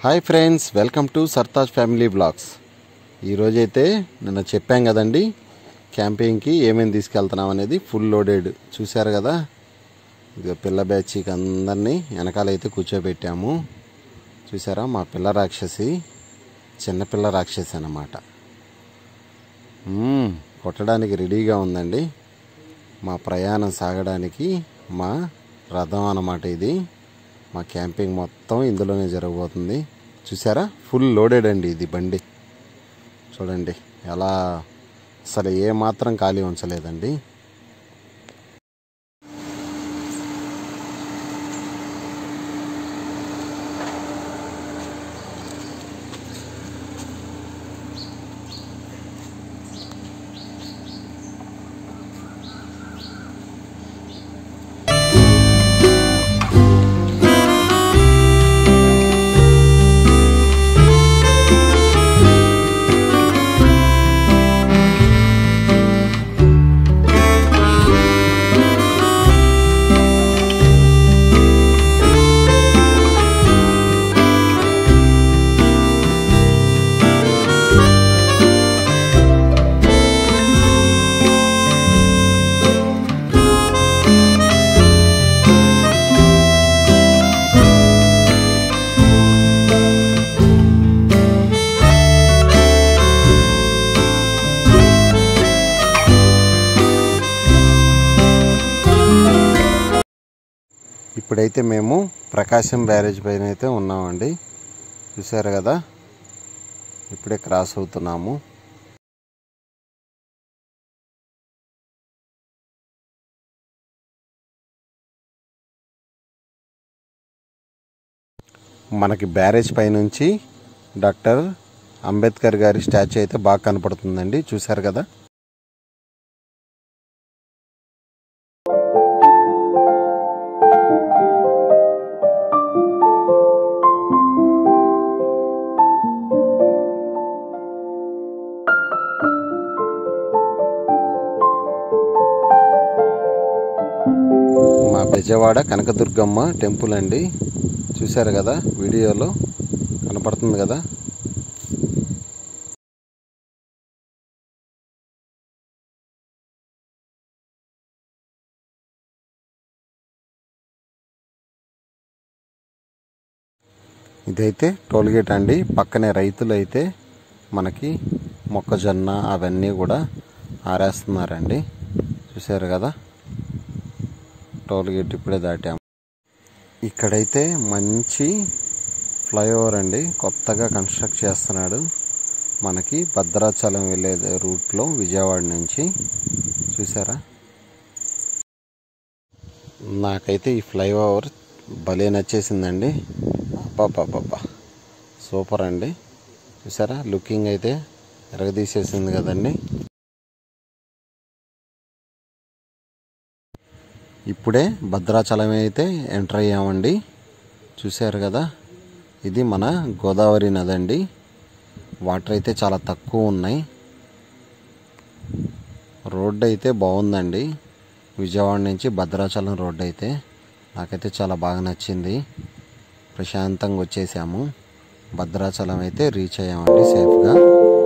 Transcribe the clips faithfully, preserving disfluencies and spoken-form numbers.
Hi friends, welcome to Sartaj family blogs. ఈరోజైతే నిన్న చెప్పాం కదండి క్యాంపింగ్కి ఏమేమి తీసుకెళ్తున్నాం అనేది. ఫుల్ లోడెడ్ చూశారు కదా. ఇది పిల్ల బ్యాచ్కి అందరినీ వెనకాలైతే కూర్చోబెట్టాము. చూసారా, మా పిల్ల రాక్షసి చిన్నపిల్ల రాక్షసి అన్నమాట. కొట్టడానికి రెడీగా ఉందండి. మా ప్రయాణం సాగడానికి మా రథం అన్నమాట. ఇది మా క్యాంపింగ్ మొత్తం ఇందులోనే జరగబోతుంది. చూసారా, ఫుల్ లోడెడ్ అండి ఇది బండి. చూడండి ఎలా, అసలు ఏ మాత్రం ఖాళీ ఉంచలేదండి. ఇప్పుడైతే మేము ప్రకాశం బ్యారేజ్ పైన అయితే ఉన్నామండి. చూసారు కదా, ఇప్పుడే క్రాస్ అవుతున్నాము. మనకి బ్యారేజ్ పైనుంచి డాక్టర్ అంబేద్కర్ గారి స్టాచ్యూ అయితే బాగా కనపడుతుందండి. చూసారు కదా. విజయవాడ కనకదుర్గమ్మ టెంపుల్ అండి. చూశారు కదా, వీడియోలో కనపడుతుంది కదా. ఇదైతే టోల్గేట్ అండి. పక్కనే రైతులు అయితే మనకి మొక్కజొన్న అవన్నీ కూడా ఆరేస్తున్నారండి. చూశారు కదా, టోల్గేట్ ఇప్పుడే దాటాము. ఇక్కడైతే మంచి ఫ్లైఓవర్ అండి, కొత్తగా కన్స్ట్రక్ట్ చేస్తున్నాడు మనకి భద్రాచలం వెళ్ళే రూట్లో విజయవాడ నుంచి. చూసారా, నాకైతే ఈ ఫ్లైఓవర్ భలే నచ్చేసిందండి. అబ్బాబ్బాబ్బా, సూపర్ అండి. చూసారా, లుకింగ్ అయితే ఎరగదీసేసింది కదండి. ఇప్పుడే భద్రాచలం అయితే ఎంటర్ అయ్యామండి. చూశారు కదా, ఇది మన గోదావరి నది అండి. వాటర్ అయితే చాలా తక్కువ ఉన్నాయి. రోడ్డు అయితే బాగుందండి. విజయవాడ నుంచి భద్రాచలం రోడ్డు అయితే నాకైతే చాలా బాగా నచ్చింది. ప్రశాంతంగా వచ్చేసాము. భద్రాచలం అయితే రీచ్ అయ్యామండి సేఫ్గా.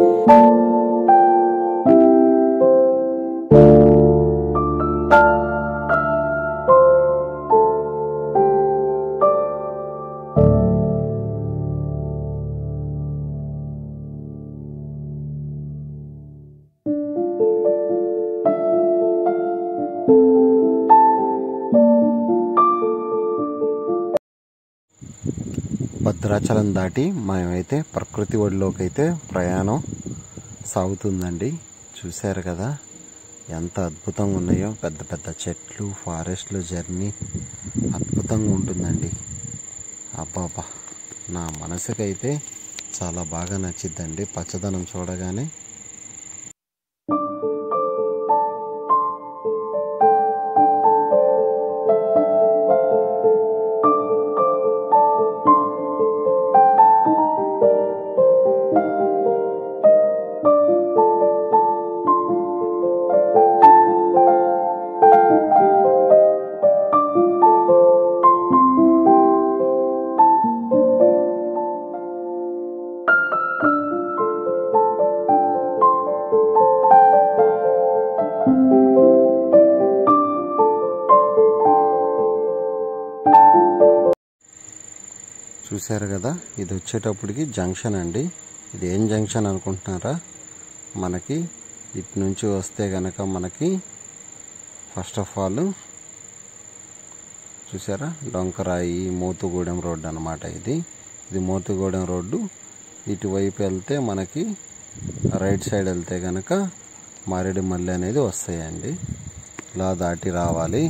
భద్రాచలం దాటి మేమైతే ప్రకృతి ఒడిలోకి అయితే ప్రయాణం సాగుతుందండి. చూశారు కదా, ఎంత అద్భుతంగా ఉన్నాయో. పెద్ద పెద్ద చెట్లు, ఫారెస్ట్లు జర్నీ అద్భుతంగా ఉంటుందండి. అబ్బాబా, నా మనసుకైతే చాలా బాగా నచ్చిద్దండి పచ్చదనం చూడగానే. చూశారు కదా, ఇది వచ్చేటప్పటికి జంక్షన్ అండి. ఇది ఏం జంక్షన్ అనుకుంటున్నారా? మనకి ఇటు నుంచి వస్తే కనుక మనకి ఫస్ట్ ఆఫ్ ఆల్ చూసారా, డొంకరాయి మోతుగూడెం రోడ్డు అనమాట. ఇది ఇది మోతుగూడెం రోడ్డు. ఇటువైపు వెళ్తే మనకి రైట్ సైడ్ వెళ్తే కనుక మారేడుమల్లి అనేది వస్తాయండి. ఇలా దాటి రావాలి.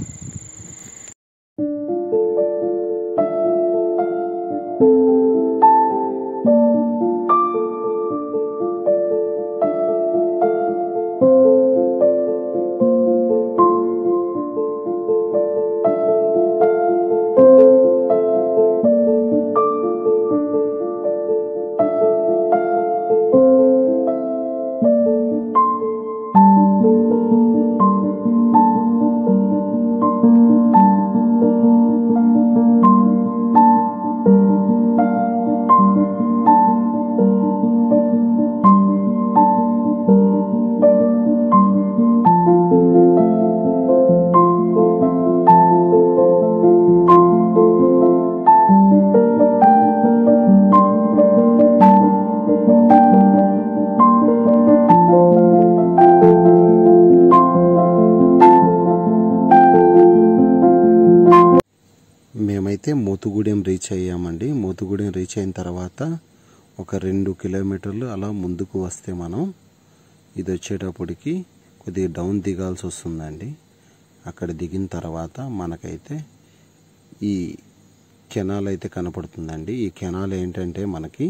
మేమైతే మోతుగూడెం రీచ్ అయ్యామండి. మోతుగూడెం రీచ్ అయిన తర్వాత ఒక రెండు కిలోమీటర్లు అలా ముందుకు వస్తే మనం ఇది వచ్చేటప్పటికి కొద్దిగా డౌన్ దిగాల్సి వస్తుందండి. అక్కడ దిగిన తర్వాత మనకైతే ఈ కెనాల్ అయితే కనపడుతుందండి. ఈ కెనాల్ ఏంటంటే మనకి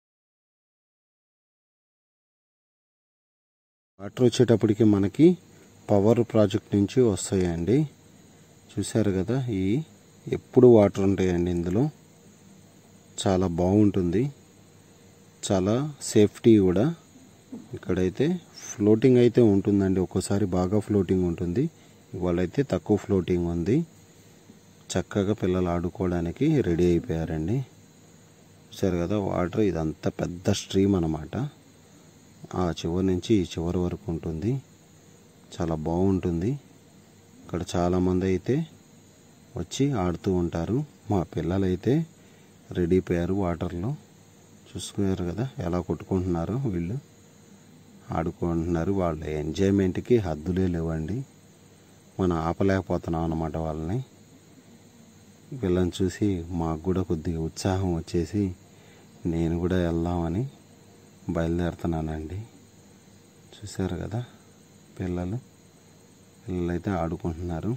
వాటర్ వచ్చేటప్పటికి మనకి పవర్ ప్రాజెక్ట్ నుంచి వస్తాయండి. చూశారు కదా, ఈ ఎప్పుడు వాటర్ ఉంటాయండి ఇందులో. చాలా బాగుంటుంది, చాలా సేఫ్టీ కూడా. ఇక్కడైతే ఫ్లోటింగ్ అయితే ఉంటుందండి. ఒక్కోసారి బాగా ఫ్లోటింగ్ ఉంటుంది, ఇవాళైతే తక్కువ ఫ్లోటింగ్ ఉంది. చక్కగా పిల్లలు ఆడుకోవడానికి రెడీ అయిపోయారండి. చూసారు కదా వాటర్, ఇదంతా పెద్ద స్ట్రీమ్ అన్నమాట. ఆ చివరి నుంచి ఈ చివరి వరకు ఉంటుంది. చాలా బాగుంటుంది. ఇక్కడ చాలామంది అయితే వచ్చి ఆడుతూ ఉంటారు. మా పిల్లలైతే రెడీ అయిపోయారు వాటర్లో. చూసుకున్నారు కదా ఎలా కొట్టుకుంటున్నారు వీళ్ళు, ఆడుకుంటున్నారు. వాళ్ళ ఎంజాయ్మెంట్కి హద్దులే లేవండి. మనం ఆపలేకపోతున్నాం అన్నమాట వాళ్ళని. వీళ్ళని చూసి మాకు కూడా కొద్దిగా ఉత్సాహం వచ్చేసి నేను కూడా వెళ్దామని బయలుదేరుతున్నానండి. చూశారు కదా, పిల్లలు పిల్లలైతే ఆడుకుంటున్నారు.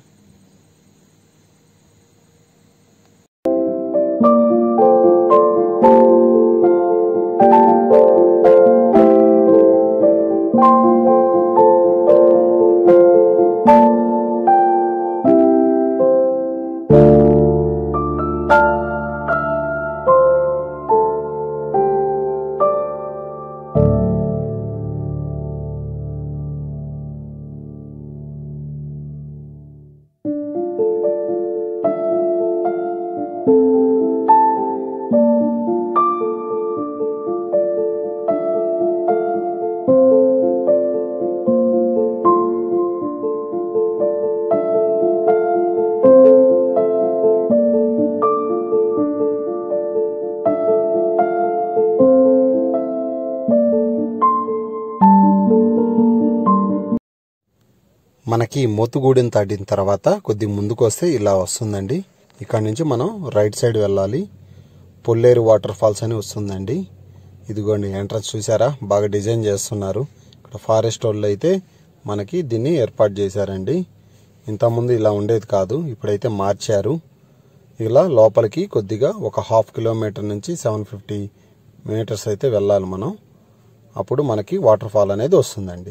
మనకి మోతుగూడెం దాటిన తర్వాత కొద్ది ముందుకు వస్తే ఇలా వస్తుందండి. ఇక్కడ నుంచి మనం రైట్ సైడ్ వెళ్ళాలి. పొల్లేరు వాటర్ ఫాల్స్ అని వస్తుందండి. ఇదిగోండి ఎంట్రన్స్ చూసారా, బాగా డిజైన్ చేస్తున్నారు. ఇక్కడ ఫారెస్ట్ వాళ్ళు అయితే మనకి దీన్ని ఏర్పాటు చేశారండి. ఇంతకుముందు ఇలా ఉండేది కాదు, ఇప్పుడైతే మార్చారు. ఇలా లోపలికి కొద్దిగా ఒక హాఫ్ కిలోమీటర్ నుంచి సెవెన్ ఫిఫ్టీ మీటర్స్ అయితే వెళ్ళాలి మనం. అప్పుడు మనకి వాటర్ ఫాల్ అనేది వస్తుందండి.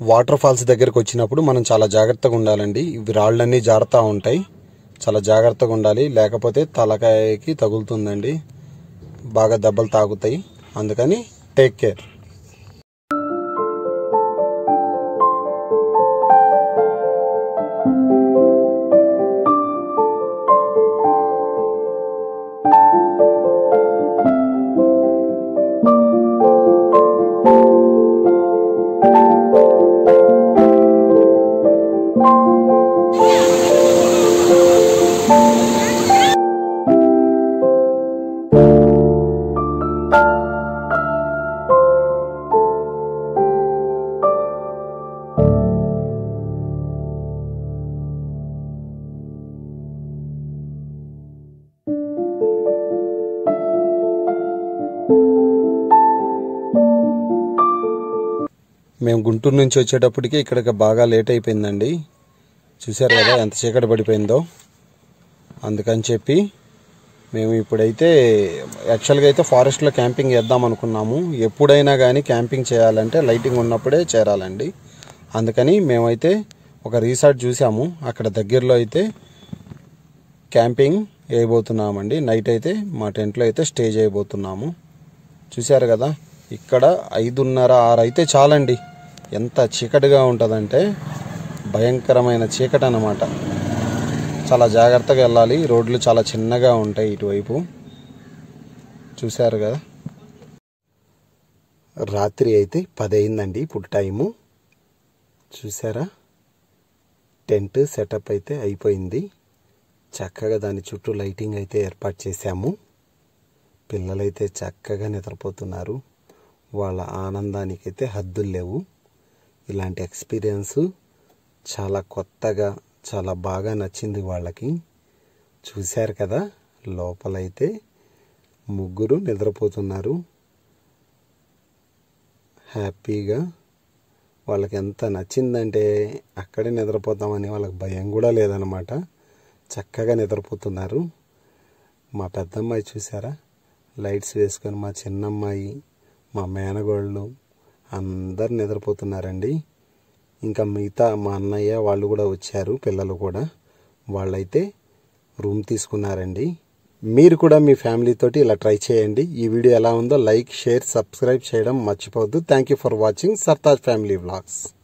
వాటర్ ఫాల్స్ దగ్గరికి వచ్చినప్పుడు మనం చాలా జాగ్రత్తగా ఉండాలండి. ఇవి రాళ్ళన్నీ జారుతూ ఉంటాయి, చాలా జాగ్రత్తగా ఉండాలి, లేకపోతే తలకాయకి తగులుతుందండి, బాగా దెబ్బలు తాగుతాయి. అందుకని టేక్ కేర్. మేము గుంటూరు నుంచి వచ్చేటప్పటికి ఇక్కడికి బాగా లేట్ అయిపోయిందండి. చూశారు కదా ఎంత చీకటి పడిపోయిందో. అందుకని చెప్పి మేము ఇప్పుడైతే యాక్చువల్గా అయితే ఫారెస్ట్లో క్యాంపింగ్ చేద్దాం అనుకున్నాము. ఎప్పుడైనా కానీ క్యాంపింగ్ చేయాలంటే లైటింగ్ ఉన్నప్పుడే చేరాలండి. అందుకని మేమైతే ఒక రిసార్ట్ చూసాము, అక్కడ దగ్గరలో అయితే క్యాంపింగ్ వేయబోతున్నామండి. నైట్ అయితే మా టెంట్లో అయితే స్టే చేయబోతున్నాము. చూశారు కదా, ఇక్కడ ఐదున్నర ఆరు అయితే చాలండి. ఎంత చీకటిగా ఉంటుందంటే భయంకరమైన చీకటి అన్నమాట. చాలా జాగ్రత్తగా వెళ్ళాలి, రోడ్లు చాలా చిన్నగా ఉంటాయి ఇటువైపు. చూశారు కదా, రాత్రి అయితే పది అయిందండి ఇప్పుడు టైము. చూసారా, టెంట్ సెటప్ అయితే అయిపోయింది. చక్కగా దాని చుట్టూ లైటింగ్ అయితే ఏర్పాటు చేశాము. పిల్లలైతే చక్కగా నిద్రపోతున్నారు. వాళ్ళ ఆనందానికైతే హద్దులు లేవు. ఇలాంటి ఎక్స్పీరియన్స్ చాలా కొత్తగా చాలా బాగా నచ్చింది వాళ్ళకి. చూశారు కదా, లోపలైతే ముగ్గురు నిద్రపోతున్నారు హ్యాపీగా. వాళ్ళకి ఎంత నచ్చిందంటే అక్కడే నిద్రపోతామని వాళ్ళకి భయం కూడా లేదనమాట. చక్కగా నిద్రపోతున్నారు. మా పెద్దమ్మాయి చూసారా, లైట్స్ వేసుకొని, మా చిన్నమ్మాయి, మా మేనగోళ్ళు అందరు నిద్రపోతున్నారండి. ఇంకా మిగతా మా అన్నయ్య వాళ్ళు కూడా వచ్చారు, పిల్లలు కూడా. వాళ్ళైతే రూమ్ తీసుకున్నారండి. మీరు కూడా మీ ఫ్యామిలీ తోటి ఇలా ట్రై చేయండి. ఈ వీడియో ఎలా ఉందో లైక్, షేర్, సబ్స్క్రైబ్ చేయడం మర్చిపోవద్దు. Thank you for watching Sartaj family vlogs.